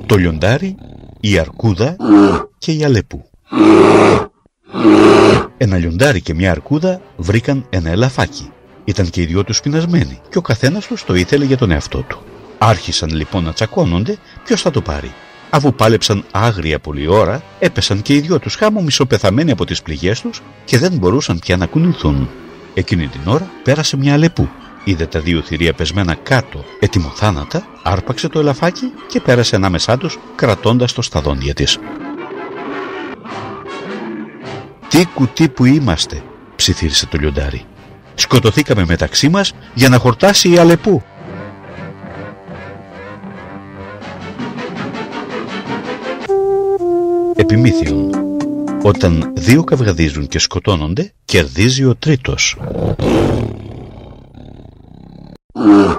Το λιοντάρι, η αρκούδα και η Αλεπού. Ένα λιοντάρι και μια αρκούδα βρήκαν ένα ελαφάκι. Ήταν και οι δυο τους πεινασμένοι και ο καθένας τους το ήθελε για τον εαυτό του. Άρχισαν λοιπόν να τσακώνονται ποιος θα το πάρει. Αφού πάλεψαν άγρια πολλή ώρα, έπεσαν και οι δυο τους χάμω μισοπεθαμένοι από τις πληγές τους και δεν μπορούσαν πια να κουνηθούν. Εκείνη την ώρα πέρασε μια Αλεπού. Είδε τα δύο θηρία πεσμένα κάτω, ετοιμοθάνατα, άρπαξε το ελαφάκι και πέρασε ανάμεσά τους κρατώντας το στα δόντια της. «Τι κουτί που είμαστε», ψιθύρισε το λιοντάρι. «Σκοτωθήκαμε μεταξύ μας για να χορτάσει η Αλεπού». Επιμήθειον. Όταν δύο καυγαδίζουν και σκοτώνονται, κερδίζει ο τρίτος.